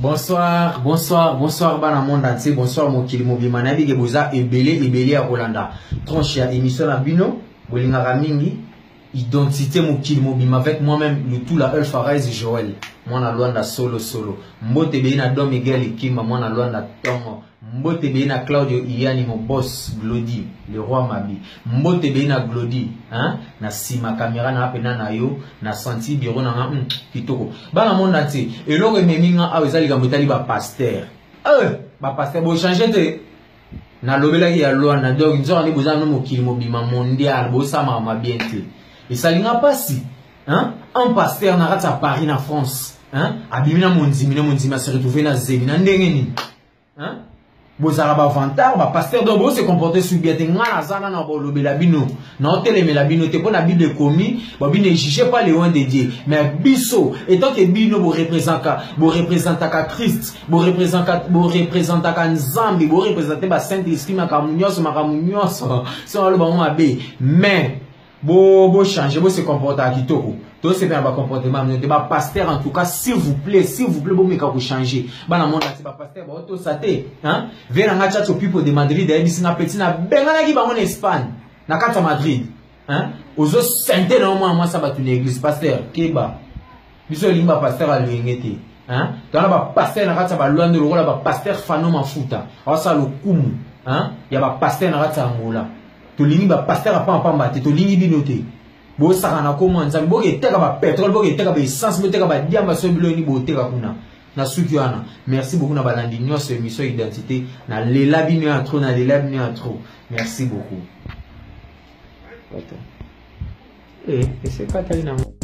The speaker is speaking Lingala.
Bonsoir, bonsoir, bonsoir, bana monde entier, bonsoir mon kilimobi manabi ke boza ebele à Rolanda. Tranche ya émission la bino, bolinga mingi, identité mon kilimobi avec moi-même le tout la Alpha Rise Joël. Moi na Luanda solo. Mbote be na Dom Miguel Ikima, moi na Luanda Tongo. Mbote be na Claudio Iyani mon boss Glody, le roi Mabi. Mbote be na Glody, hein, na sima caméra na apena na yo, na senti biro na kitoko. Bana monde entier, et l'on rememinga a ezali kamotali ba pasteur. Ba pasteur bo changer te. Na lobela ya Luanda donc nzo ani boza no mokili mobima mondial bo sama ma bien te. Et ça linga pasi, hein, un pasteur na rata Paris na France. Hein? Abimina monzimina se retrouver na zemina ndengeni. Hein? Bozara ba vantar ba pasteur donc bo se comporter sur bien te ngana zanga na bo lobela bino. Na hôtel mais la bino te pour la Bible commis, bo bino jugez pas les loin de Dieu, mais biso étant que bino bo représenta ka Christ, bo représenta ka Nzambi, bo représenter ba Saint-Esprit makamunyoso. So lo ba mo abe, mais bo changer, bo se comporter à kitoko. Tout c'est bien un comportement, mais pas pasteur en tout cas, s'il vous plaît, vous me vous changer. Bah la monde c'est pas pasteur, bah auto saté, hein? Viens en chat au people de Madrid, et ici na petit na bengana qui va en Espagne, na carte Madrid, hein? Aux autres saintés non moi ça va une église pasteur, keba. Biso limba pasteur à l'engete, hein? Dans la pasteur na carte ba loin de l'euro là pasteur fano mafuta, alors ça le kumu, hein? Il y a ba pasteur na carte Angola. To lingi ba pasteur a pas mbate, to lingi binoté. Bo sakana comment nzambi bo keteka ba pétrole bo keteka ba essence bo keteka ba diamba so bilo ni bo teka kuna na suki wana. Merci beaucoup na balandi nyos émission identité na lela bino ya trop na lela bino ya trop. Merci beaucoup. Et c'est pas tellement